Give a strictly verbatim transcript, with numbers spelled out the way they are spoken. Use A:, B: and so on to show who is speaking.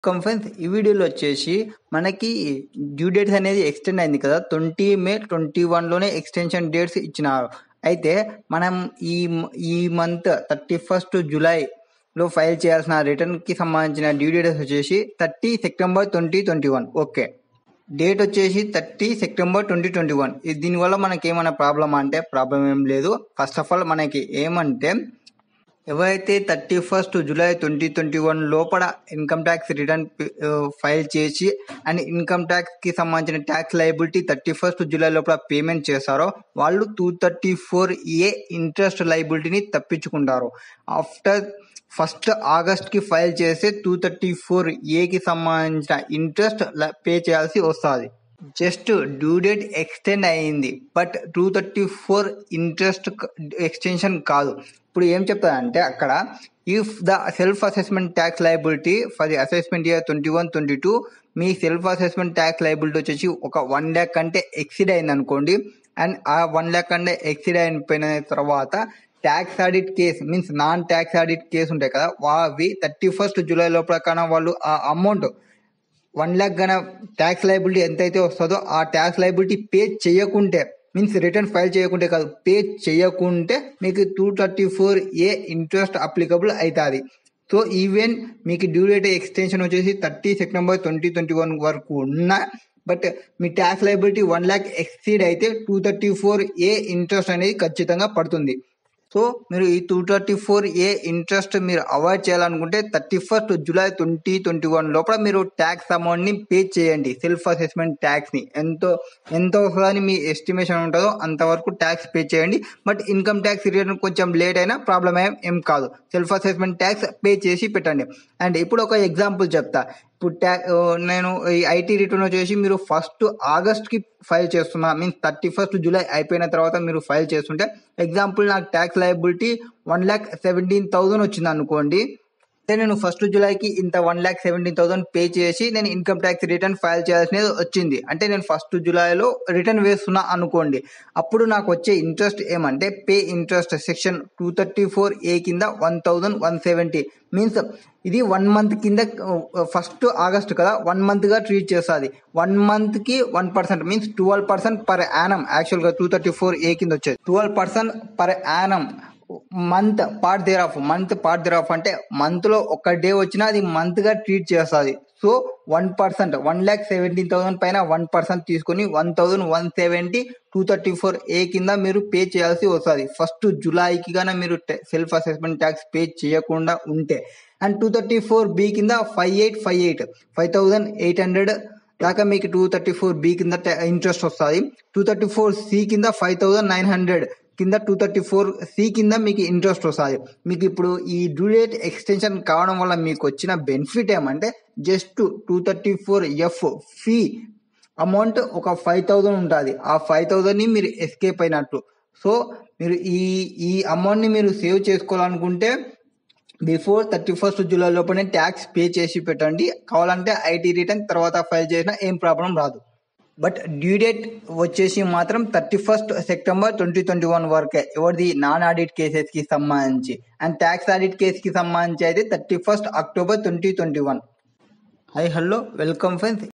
A: Friends ఈ వీడియోలో వచ్చేసి మనకి డ్యూ డేట్స్ అనేది ఎక్స్టెండ్ అయింది కదా. ట్వంటీ మే ట్వంటీ వన్ లోనే ఎక్స్టెన్షన్ డేట్స్ ఇచ్చినారు. అయితే మనం ఈ ఈ మంత్ థర్టీ ఫస్ట్ జూలై లో ఫైల్ చేయాల్సిన రిటర్న్ కి సంబంధించిన డ్యూ డేట్స్ వచ్చేసి thirty September twenty twenty one okay date వచ్చేసి thirty September twenty twenty one దీనివల్ల మనకి ఏమైనా ప్రాబ్లమ్ అంటే ప్రాబ్లం ఏం లేదు. ఫస్ట్ ఆఫ్ ఆల్ మనకి ఏమంటే ఎవరైతే thirty first July twenty twenty one లోపల ఇన్కమ్ ట్యాక్స్ రిటర్న్ ఫైల్ చేసి అండ్ ఇన్కమ్ ట్యాక్స్ కి సంబంధించిన tax liability thirty first July లోపల పేమెంట్ చేస్తారో వాళ్ళు two thirty four A interest లయబిలిటీని తప్పించుకుంటారు. ఆఫ్టర్ ఫస్ట్ ఆగస్ట్ కి ఫైల్ చేస్తే టూ థర్టీ ఫోర్ ఏకి సంబంధించిన ఇంట్రెస్ట్ పే చేయాల్సి వస్తుంది. జస్ట్ డ్యూ డేట్ ఎక్స్టెండ్ అయింది but two thirty four interest extension కాదు. ఇప్పుడు ఏం చెప్తారంటే అక్కడ if the self assessment tax liability for the assessment year twenty one twenty two మీ సెల్ఫ్ అసెస్మెంట్ ట్యాక్స్ లయబిలిటీ వచ్చేసి ఒక వన్ ల్యాక్ కంటే ఎక్సీడ్ అయింది అనుకోండి. అండ్ ఆ వన్ ల్యాక్ కంటే ఎక్సీడ్ అయిపోయిన తర్వాత tax audit case means non tax audit case ఉంటాయి కదా, అవి థర్టీ ఫస్ట్ జూలై లోపల కన్నా వాళ్ళు ఆ అమౌంట్ వన్ ల్యాక్ గన ట్యాక్స్ లయబిలిటీ ఎంతైతే వస్తుందో ఆ ట్యాక్స్ లయబిలిటీ పే చేయకుంటే మీన్స్ రిటర్న్ ఫైల్ చేయకుంటే కాదు పే చేయకుంటే మీకు two thirty four A interest applicable అవుతుంది. సో ఈవెన్ మీకు డ్యూ డేట్ ఎక్స్టెన్షన్ వచ్చేసి thirty September twenty twenty one వరకు ఉన్నా బట్ మీ tax liability one lakh exceed అయితే two thirty four A interest అనేది ఖచ్చితంగా పడుతుంది. సో మీరు ఈ two thirty four A interest మీరు అవాయిడ్ చేయాలనుకుంటే thirty first July twenty twenty one లోపల మీరు ట్యాక్స్ అమౌంట్ ని పే చేయండి. సెల్ఫ్ అసెస్మెంట్ ట్యాక్స్ ని ఎంతో ఎంతో వస్తుందని మీ ఎస్టిమేషన్ ఉంటుందో అంతవరకు ట్యాక్స్ పే చేయండి. బట్ ఇన్కమ్ ట్యాక్స్ రిటర్న్ కొంచెం లేట్ అయినా ప్రాబ్లం ఏం కాదు. సెల్ఫ్ అసెస్మెంట్ ట్యాక్స్ పే చేసి పెట్టండి. అండ్ ఇప్పుడు ఒక ఎగ్జాంపుల్ చెప్తా. ఇప్పుడు ట్యా నేను ఈ ఐటీ రిటర్న్ వచ్చేసి మీరు ఫస్ట్ ఆగస్ట్ కి ఫైల్ చేస్తున్నా మీన్స్ థర్టీ ఫస్ట్ జూలై అయిపోయిన తర్వాత మీరు ఫైల్ చేస్తుంటే ఎగ్జాంపుల్ నాకు tax liability one lakh seventeen thousand వచ్చింది అనుకోండి. అంటే నేను ఫస్ట్ జూలైకి ఇంత one lakh seventeen thousand pay చేసి నేను ఇన్కమ్ ట్యాక్స్ రిటర్న్ ఫైల్ చేయాల్సినది వచ్చింది. అంటే నేను ఫస్ట్ జూలైలో రిటర్న్ వేస్తున్నా అనుకోండి. అప్పుడు నాకు వచ్చే ఇంట్రెస్ట్ ఏమంటే pay interest section two thirty four A కింద one thousand one seventy means ఇది వన్ మంత్ కింద ఫస్ట్ ఆగస్ట్ కదా వన్ మంత్ గా ట్రీట్ చేస్తుంది. వన్ మంత్ కి one percent means twelve percent per annum actual గా టూ థర్టీ ఫోర్ ఏ కింద వచ్చేది twelve percent per annum month part thereof month part thereof అంటే month లో ఒక డే వచ్చినా అది మంత్ గా ట్రీట్ చేస్తుంది. So one percent one lakh seventeen thousand పైన వన్ పర్సెంట్ తీసుకుని one thousand one seventy two thirty four A కింద మీరు పే చేయాల్సి వస్తుంది ఫస్ట్ జూలైకి గానే మీరు సెల్ఫ్ అసెస్మెంట్ ట్యాక్స్ పే చేయకుండా ఉంటే. And two thirty four B కింద five eight five eight five thousand eight hundred దాకా మీకు టూ థర్టీ ఫోర్ బి కింద ఇంట్రెస్ట్ వస్తుంది. టూ థర్టీ ఫోర్ సి కింద ఫైవ్ థౌసండ్ నైన్ హండ్రెడ్ కింద టూ థర్టీ ఫోర్ సి కింద మీకు ఇంట్రెస్ట్ వస్తుంది. మీకు ఇప్పుడు ఈ డ్యూ డేట్ ఎక్స్టెన్షన్ కావడం వల్ల మీకు వచ్చిన బెనిఫిట్ ఏమంటే just two thirty four F fee amount ఒక ఫైవ్ థౌసండ్ ఉంటుంది. ఆ ఫైవ్ థౌసండ్ ని మీరు ఎస్కేప్ అయినట్టు. సో మీరు ఈ ఈ అమౌంట్ ని మీరు సేవ్ చేసుకోవాలనుకుంటే బిఫోర్ థర్టీ ఫస్ట్ జూలై లోపలనే ట్యాక్స్ పే చేసి పెట్టండి. కావాలంటే ఐటీ రిటర్న్ తర్వాత ఫైల్ చేసినా ఏం ప్రాబ్లం రాదు. బట్ డ్యూ డేట్ వచ్చేసి మాత్రం thirty first September twenty twenty one వరకే ఎవరిది నాన్ ఆడిట్ కేసెస్ కి సంబంధించి. అండ్ ట్యాక్స్ ఆడిట్ కేసు కి సంబంధించి అయితే thirty first October twenty twenty one. Hi hello welcome friends.